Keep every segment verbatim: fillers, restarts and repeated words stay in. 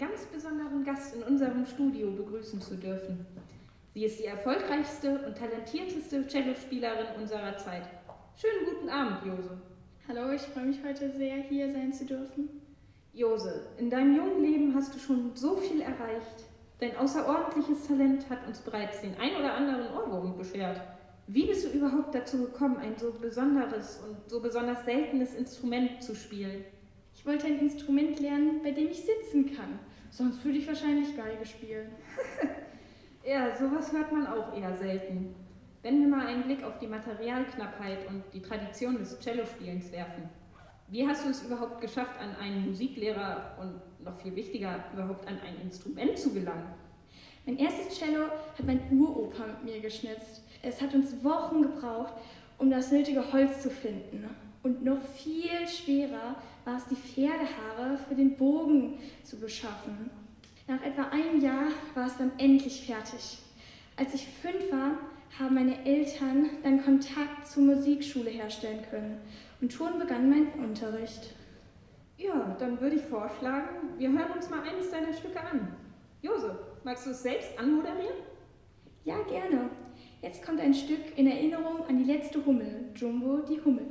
ganz besonderen Gast in unserem Studio begrüßen zu dürfen. Sie ist die erfolgreichste und talentierteste Cellospielerin unserer Zeit. Schönen guten Abend, Jose. Hallo, ich freue mich heute sehr, hier sein zu dürfen. Jose, in deinem jungen Leben hast du schon so viel erreicht. Dein außerordentliches Talent hat uns bereits den ein oder anderen Ohrwurm beschert. Wie bist du überhaupt dazu gekommen, ein so besonderes und so besonders seltenes Instrument zu spielen? Ich wollte ein Instrument lernen, bei dem ich sitzen kann. Sonst würde ich wahrscheinlich Geige spielen. Ja, sowas hört man auch eher selten. Wenn wir mal einen Blick auf die Materialknappheit und die Tradition des Cellospielens werfen. Wie hast du es überhaupt geschafft, an einen Musiklehrer und noch viel wichtiger, überhaupt an ein Instrument zu gelangen? Mein erstes Cello hat mein Uropa mit mir geschnitzt. Es hat uns Wochen gebraucht, um das nötige Holz zu finden. Und noch viel schwerer war es, die Pferdehaare für den Bogen zu beschaffen. Nach etwa einem Jahr war es dann endlich fertig. Als ich fünf war, haben meine Eltern dann Kontakt zur Musikschule herstellen können. Und schon begann mein Unterricht. Ja, dann würde ich vorschlagen, wir hören uns mal eines deiner Stücke an. Jose, magst du es selbst anmoderieren? Ja, gerne. Jetzt kommt ein Stück in Erinnerung an die letzte Hummel, Jumbo die Hummel.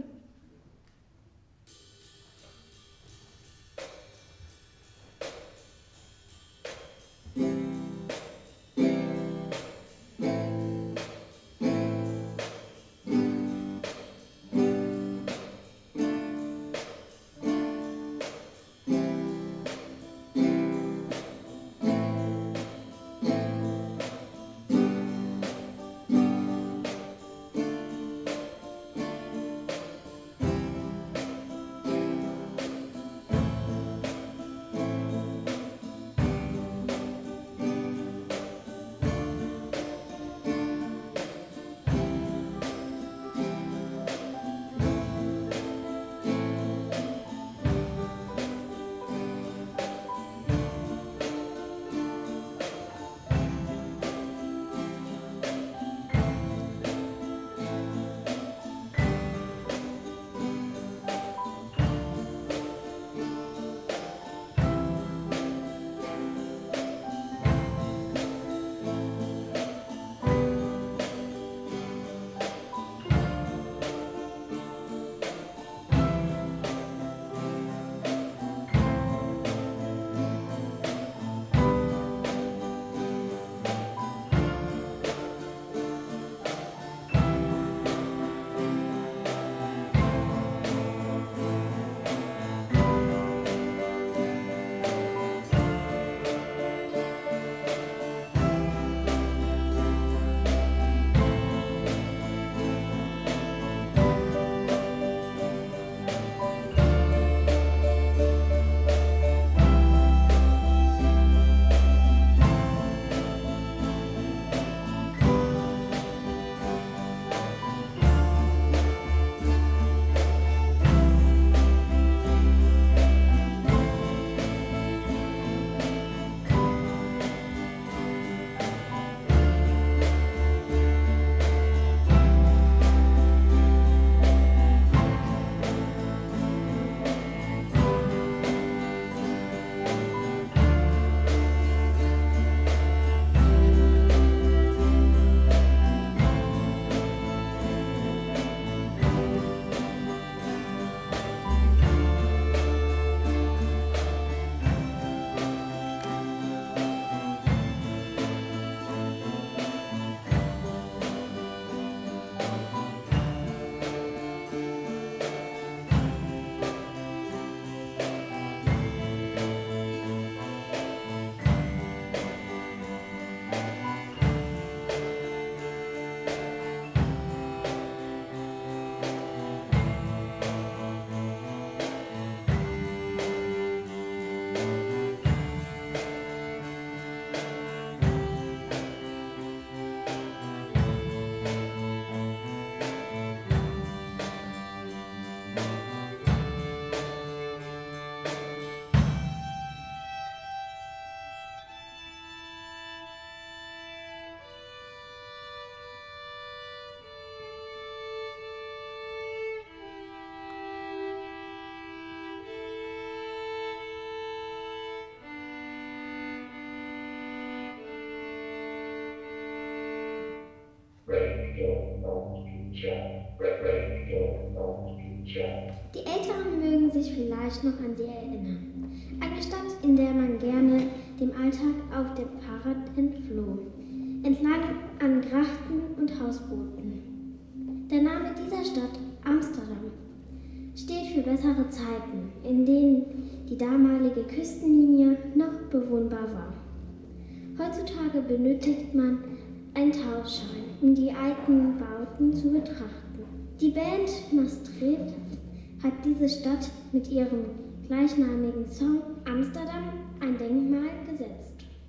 Die Älteren mögen sich vielleicht noch an sie erinnern. Eine Stadt, in der man gerne dem Alltag auf dem Fahrrad entfloh, entlang an Grachten und Hausbooten. Der Name dieser Stadt, Amsterdam, steht für bessere Zeiten, in denen die damalige Küstenlinie noch bewohnbar war. Heutzutage benötigt man einen Tauchschein, um die alten Bauten zu betrachten. Die Band Maastricht hat diese Stadt mit ihrem gleichnamigen Song Amsterdam ein Denkmal gesetzt.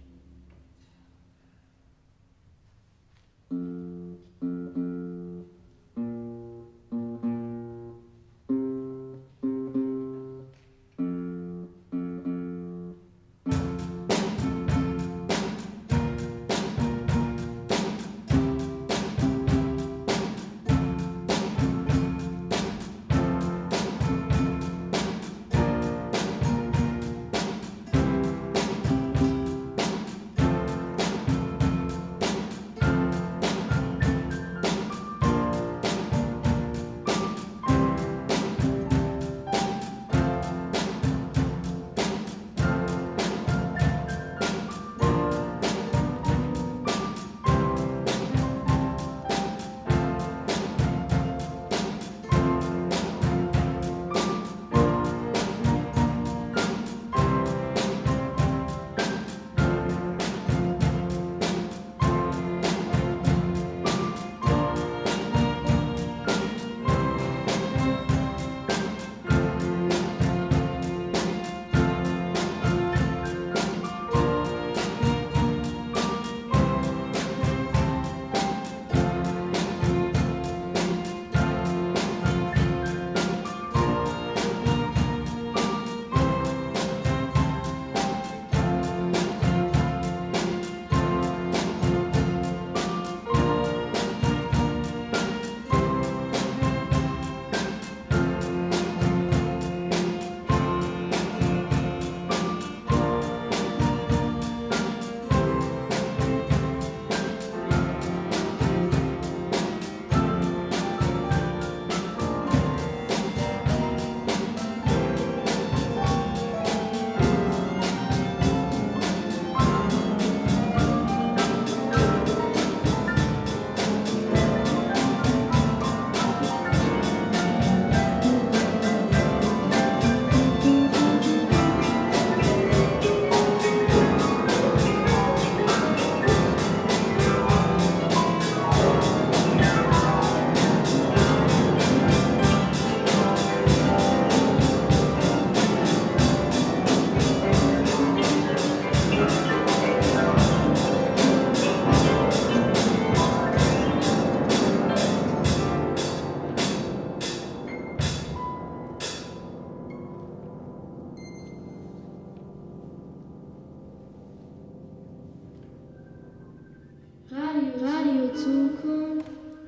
Radio, Radio Zukunft.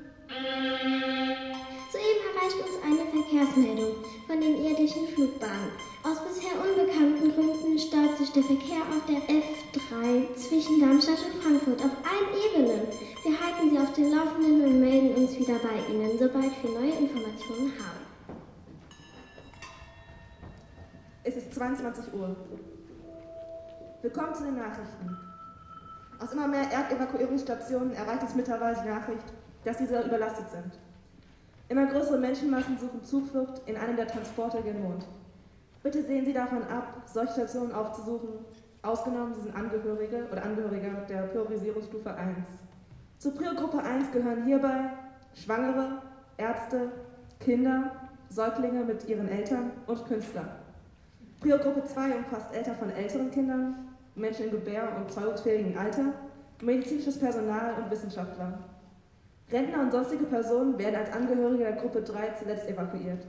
Soeben erreicht uns eine Verkehrsmeldung von den irdischen Flugbahnen. Aus bisher unbekannten Gründen staut sich der Verkehr auf der F drei zwischen Darmstadt und Frankfurt auf allen Ebenen. Wir halten Sie auf dem Laufenden und melden uns wieder bei Ihnen, sobald wir neue Informationen haben. Es ist zweiundzwanzig Uhr. Willkommen zu den Nachrichten. Aus immer mehr Erdevakuierungsstationen erreicht uns mittlerweile die Nachricht, dass diese überlastet sind. Immer größere Menschenmassen suchen Zuflucht in einem der Transporter gen Mond. Bitte sehen Sie davon ab, solche Stationen aufzusuchen, ausgenommen Sie sind Angehörige oder Angehörige der Priorisierungsstufe eins. Zur Priogruppe eins gehören hierbei Schwangere, Ärzte, Kinder, Säuglinge mit ihren Eltern und Künstler. Priogruppe zwei umfasst Eltern von älteren Kindern, Menschen in gebär- und zeugungsfähigem Alter, medizinisches Personal und Wissenschaftler. Rentner und sonstige Personen werden als Angehörige der Gruppe drei zuletzt evakuiert.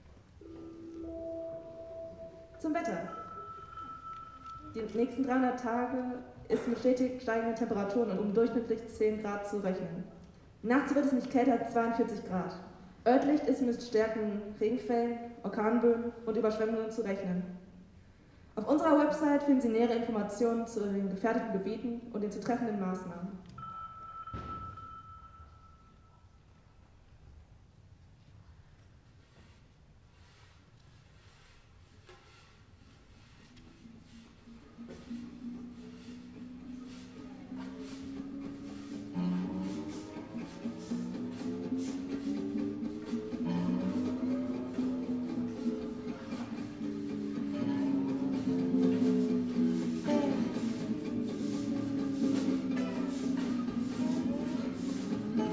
Zum Wetter. Die nächsten dreihundert Tage ist mit stetig steigenden Temperaturen und um durchschnittlich zehn Grad zu rechnen. Nachts wird es nicht kälter als zweiundvierzig Grad. Örtlich ist mit stärkeren Regenfällen, Orkanböen und Überschwemmungen zu rechnen. Auf unserer Website finden Sie nähere Informationen zu den gefährdeten Gebieten und den zu treffenden Maßnahmen.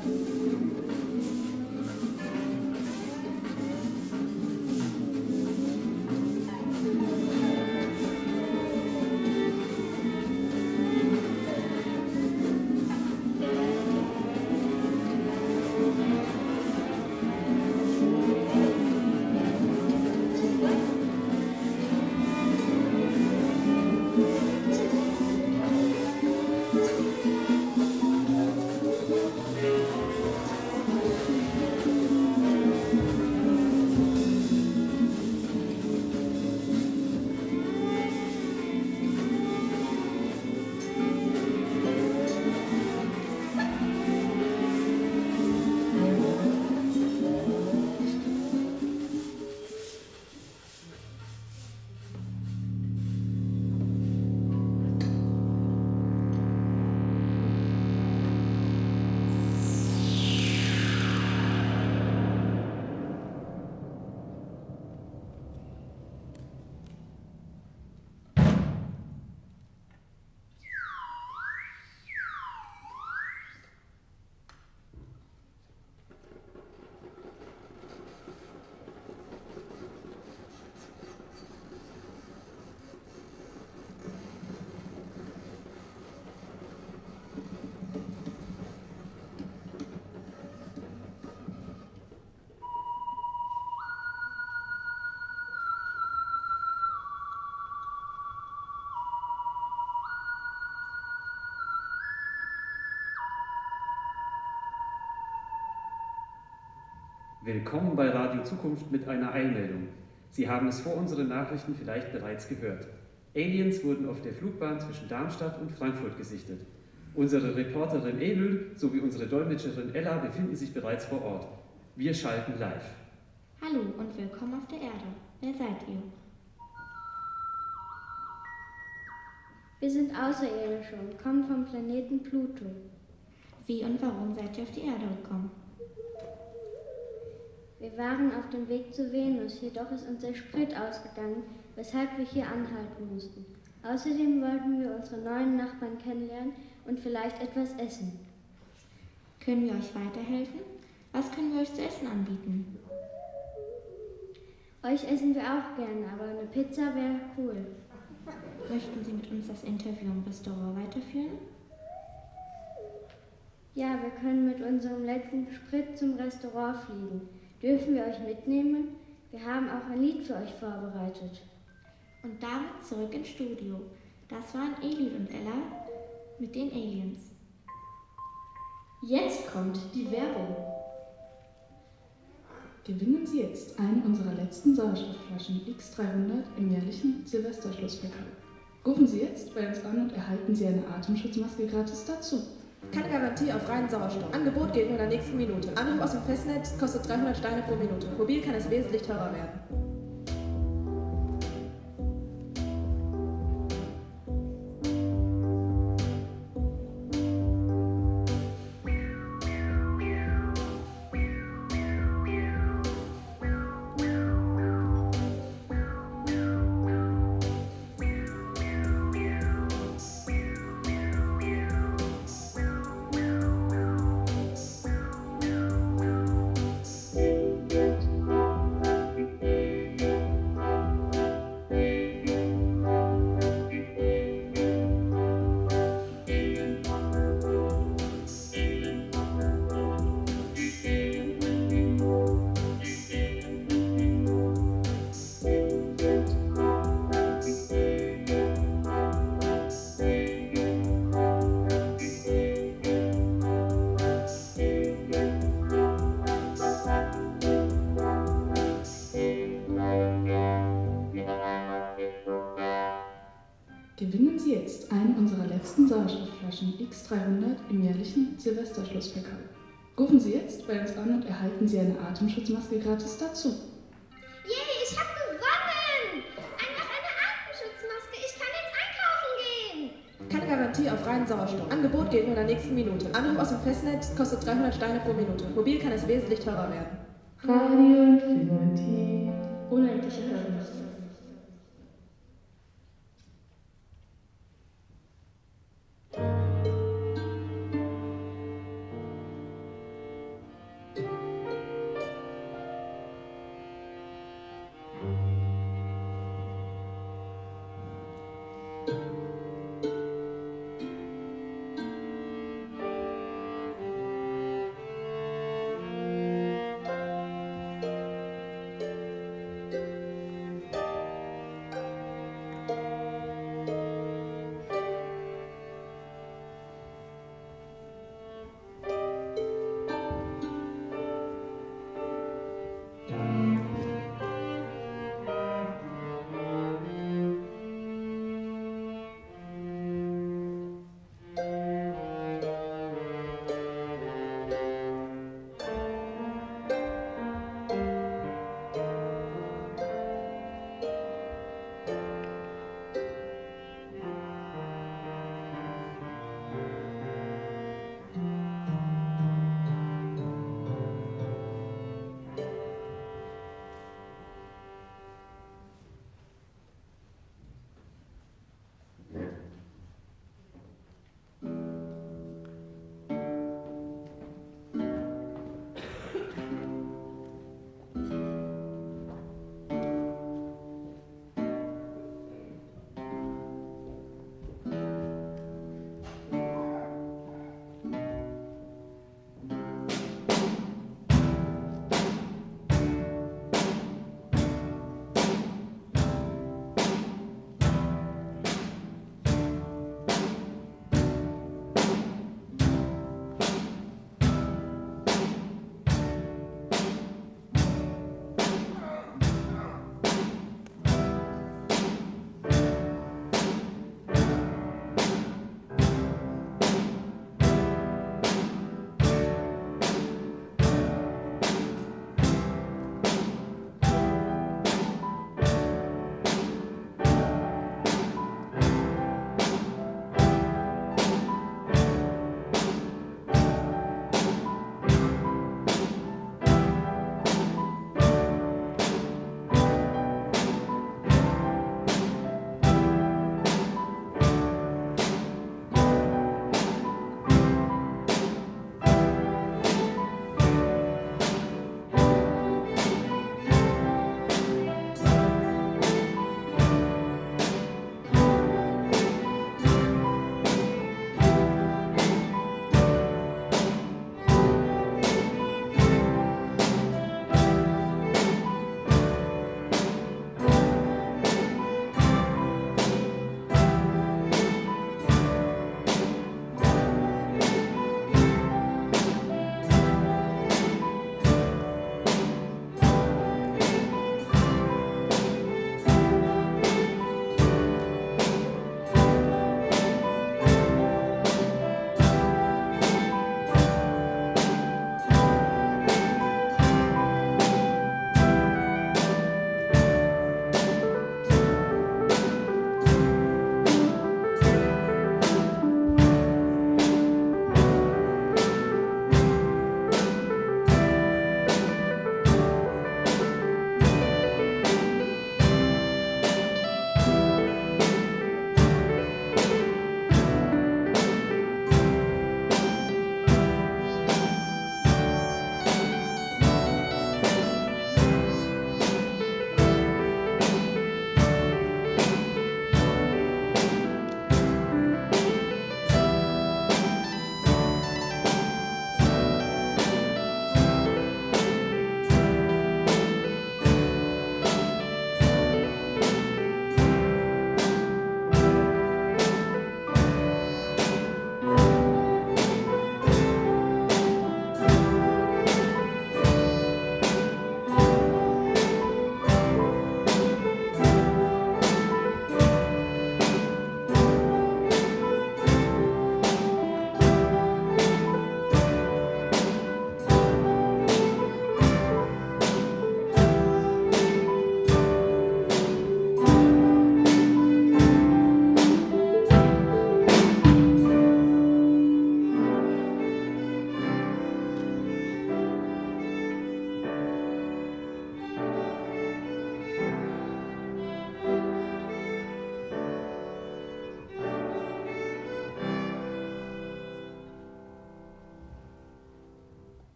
Willkommen bei Radio Zukunft mit einer Eilmeldung. Sie haben es vor unseren Nachrichten vielleicht bereits gehört. Aliens wurden auf der Flugbahn zwischen Darmstadt und Frankfurt gesichtet. Unsere Reporterin Elül sowie unsere Dolmetscherin Ella befinden sich bereits vor Ort. Wir schalten live. Hallo und willkommen auf der Erde. Wer seid ihr? Wir sind Außerirdische und kommen vom Planeten Pluto. Wie und warum seid ihr auf die Erde gekommen? Wir waren auf dem Weg zu Venus, jedoch ist uns der Sprit ausgegangen, weshalb wir hier anhalten mussten. Außerdem wollten wir unsere neuen Nachbarn kennenlernen und vielleicht etwas essen. Können wir euch weiterhelfen? Was können wir euch zu essen anbieten? Euch essen wir auch gerne, aber eine Pizza wäre cool. Möchten Sie mit uns das Interview im Restaurant weiterführen? Ja, wir können mit unserem letzten Sprit zum Restaurant fliegen. Dürfen wir euch mitnehmen? Wir haben auch ein Lied für euch vorbereitet. Und damit zurück ins Studio. Das waren Elül und Ella mit den Aliens. Jetzt kommt die Werbung. Gewinnen Sie jetzt eine unserer letzten Sauerstoffflaschen X dreihundert im jährlichen Silvesterschlussverkauf. Rufen Sie jetzt bei uns an und erhalten Sie eine Atemschutzmaske gratis dazu. Keine Garantie auf reinen Sauerstoff. Angebot geht nur in der nächsten Minute. Anruf aus dem Festnetz kostet dreihundert Steine pro Minute. Mobil kann es wesentlich teurer werden. Gewinnen Sie jetzt eine unserer letzten Sauerstoffflaschen X dreihundert im jährlichen Silvesterschlussverkauf. Rufen Sie jetzt bei uns an und erhalten Sie eine Atemschutzmaske gratis dazu. Yay, ich habe gewonnen! Einfach eine Atemschutzmaske. Ich kann jetzt einkaufen gehen. Keine Garantie auf reinen Sauerstoff. Angebot geht nur in der nächsten Minute. Anruf aus dem Festnetz kostet dreihundert Steine pro Minute. Mobil kann es wesentlich teurer werden. Radio Infinity. Unendliche Hörlust.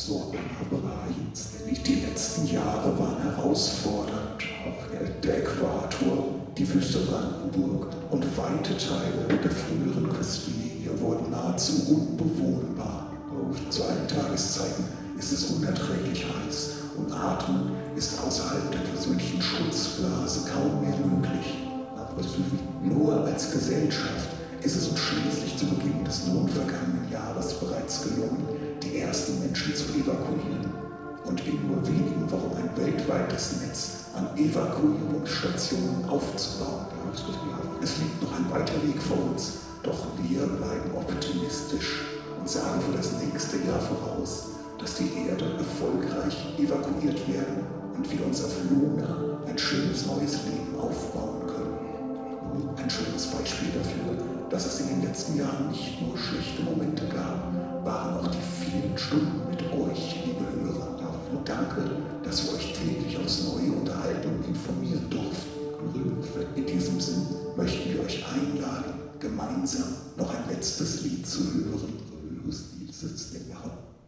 Sorgen Brahms. Die letzten Jahre waren herausfordernd. Der Äquator, die Wüste Brandenburg und weite Teile der früheren Küstenlinie wurden nahezu unbewohnbar. Zu allen Tageszeiten ist es unerträglich heiß und Atmen ist außerhalb der persönlichen Schutzblase kaum mehr möglich. Aber nur als Gesellschaft ist es uns schließlich zu Beginn des nun vergangenen Jahres bereits gelungen, die ersten Menschen zu evakuieren und in nur wenigen Wochen ein weltweites Netz an Evakuierungsstationen aufzubauen. Es liegt noch ein weiter Weg vor uns, doch wir bleiben optimistisch und sagen für das nächste Jahr voraus, dass die Erde erfolgreich evakuiert werden und wir uns auf Luna ein schönes neues Leben aufbauen können. Ein schönes Beispiel dafür, dass es in den letzten Jahren nicht nur schlechte Momente gab, waren auch die vielen Stunden mit euch, liebe Hörer. Und danke, dass wir euch täglich aufs Neue unterhalten und informieren durften. In diesem Sinn möchten wir euch einladen, gemeinsam noch ein letztes Lied zu hören. Lustig ist es,